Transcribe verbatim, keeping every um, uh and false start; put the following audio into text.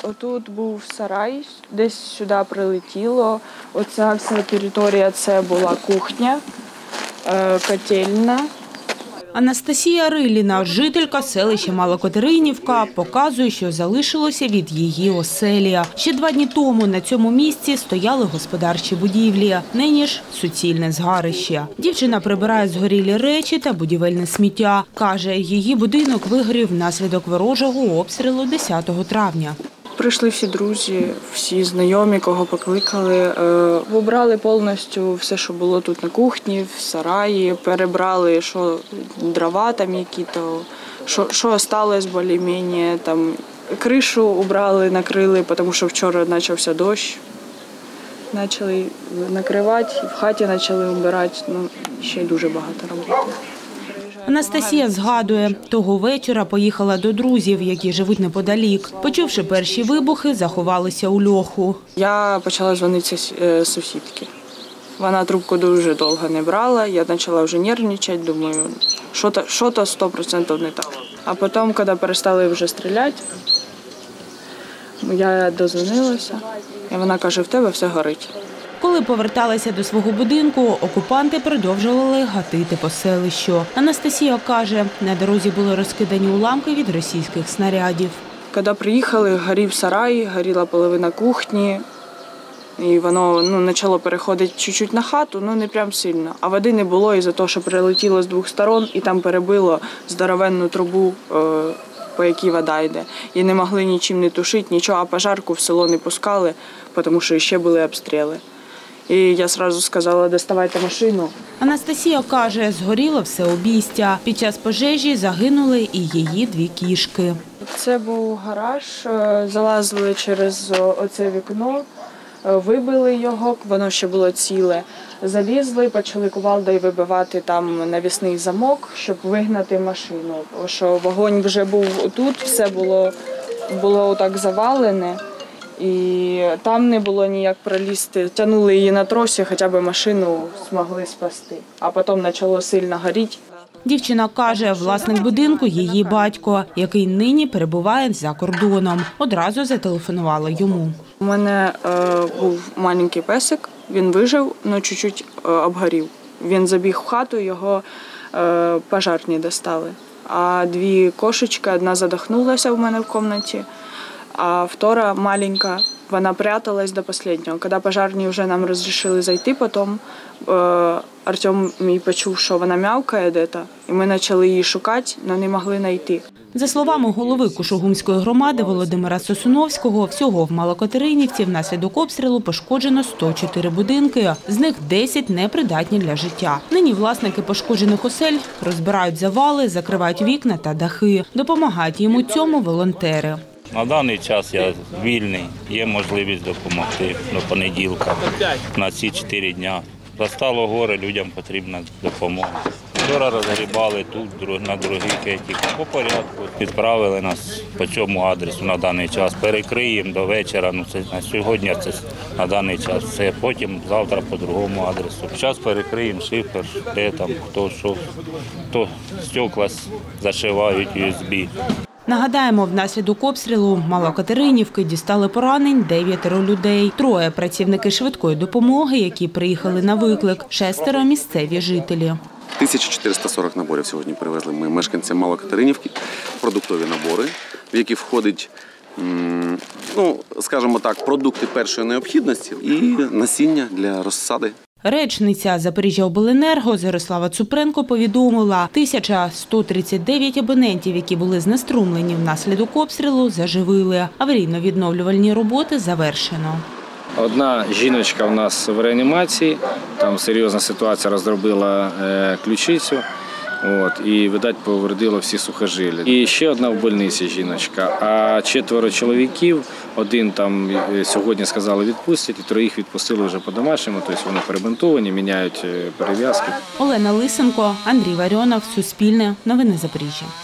Отут був сарай, десь сюди прилетіло. Оця вся територія – це була кухня, котельна. Анастасія Риліна, жителька селища Малокатеринівка, показує, що залишилося від її оселі. Ще два дні тому на цьому місці стояли господарчі будівлі, нині ж суцільне згарище. Дівчина прибирає згорілі речі та будівельне сміття. Каже, її будинок вигорів внаслідок ворожого обстрілу десятого травня. Прийшли всі друзі, всі знайомі, кого покликали. Вибрали повністю все, що було тут на кухні, в сараї, перебрали, що дрова там які-то, що, що осталось більш-менш, там кришу убрали, накрили, тому що вчора почався дощ. Почали накривати, в хаті почали вбирати, ну, ще дуже багато роботи. Анастасія згадує, того вечора поїхала до друзів, які живуть неподалік. Почувши перші вибухи, заховалися у льоху. Я почала дзвонити сусідці. Вона трубку дуже довго не брала, я почала вже нервничати, думаю, що-то сто відсотків не так. А потім, коли перестали вже стріляти, я додзвонилася, і вона каже, в тебе все горить. Коли поверталися до свого будинку, окупанти продовжували гатити по селищу. Анастасія каже, на дорозі були розкидані уламки від російських снарядів. Коли приїхали, горів сарай, горіла половина кухні. І воно ну, почало переходити чуть-чуть на хату, ну не прям сильно. А води не було із-за того, що прилетіло з двох сторон і там перебило здоровенну трубу, по якій вода йде. І не могли нічим не тушити, нічого, а пожарку в село не пускали, тому що ще були обстріли. І я одразу сказала, доставайте машину. Анастасія каже, згоріло все обійстя. Під час пожежі загинули і її дві кішки. Це був гараж, залазили через оце вікно, вибили його, воно ще було ціле. Залізли, почали кувалдою вибивати там навісний замок, щоб вигнати машину. Тому що вогонь вже був тут, все було, було отак завалене. І там не було ніяк пролізти. Тягнули її на тросі, хоча б машину змогли спасти. А потім почало сильно горіти. Дівчина каже, власник будинку – її батько, який нині перебуває за кордоном. Одразу зателефонувала йому. У мене е, був маленький песик, він вижив, але чуть-чуть е, обгорів. Він забіг в хату, його е, пожарні достали. А дві кошечки, одна задохнулася в мене в кімнаті, а втора маленька, вона пряталась до останнього. Коли пожарні вже нам розрішили зайти, потім е, Артем мій почув, що вона м'явкає десь, і ми почали її шукати, але не могли знайти. За словами голови Кушугумської громади Володимира Сосуновського, всього в Малокатеринівці внаслідок обстрілу пошкоджено сто чотири будинки, з них десять непридатні для життя. Нині власники пошкоджених осель розбирають завали, закривають вікна та дахи. Допомагають їм у цьому волонтери. На даний час я вільний, є можливість допомогти до понеділка на ці чотири дні. Застало горе, людям потрібна допомога. Вчора розгрібали тут, на других етіх. По порядку відправили нас по цьому адресу на даний час. Перекриємо до вечора, ну це на сьогодні це на даний час. Це потім завтра по другому адресу. Зараз перекриємо шифер, де там, хто що, хто стекла зашивають ю ес бі. Нагадаємо, внаслідок обстрілу Малокатеринівки дістали поранень дев'ятеро людей. Троє – працівники швидкої допомоги, які приїхали на виклик, шестеро – місцеві жителі. тисяча чотириста сорок наборів сьогодні привезли ми мешканцям Малокатеринівки, продуктові набори, в які входить, ну, скажімо так, продукти першої необхідності і насіння для розсади. Речниця Запоріжжяобленерго Зорислава Цупренко повідомила, тисяча сто тридцять дев'ять абонентів, які були знеструмлені внаслідок обстрілу, заживили. Аварійно-відновлювальні роботи завершено. Одна жіночка у нас в реанімації, там серйозна ситуація, роздробила ключицю. От, і, видать, повредило всі сухожилля. І ще одна в больниці жіночка, а четверо чоловіків, один там сьогодні сказали відпустять, і троїх відпустили вже по-домашньому, тобто вони перебинтовані, міняють перев'язки. Олена Лисенко, Андрій Варіонов, Суспільне, Новини Запоріжжя.